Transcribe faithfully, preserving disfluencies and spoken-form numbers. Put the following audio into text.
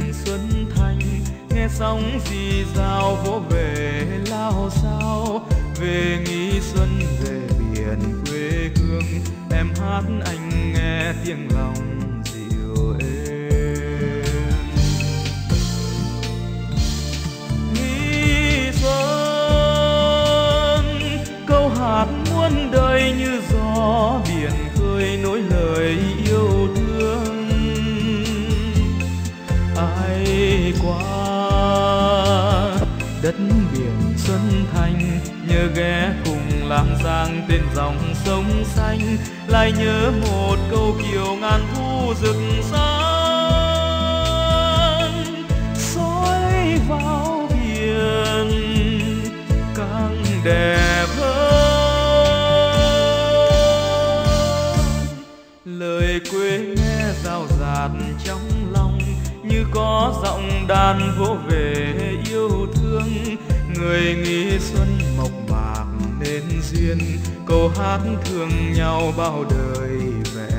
xuân thanh, nghe sóng rì rào vỗ về lao sao. Về nghi xuân về biển quê hương, em hát anh nghe tiếng lòng dịu êm. Nghi xuân câu hát muôn đời như gió biển khơi nối lời yêu thương. Ai qua đất biển xuân thanh, nhớ ghé cùng lang giang tên dòng sông xanh, lại nhớ một câu kiều ngàn thu rực sáng. Soi vào biển càng đẹp hơn, lời quê nghe rào rạt trong lòng, như có giọng đàn vỗ về yêu thương. Người nghĩ xuân mộc mạc nên duyên, câu hát thương nhau bao đời vẹn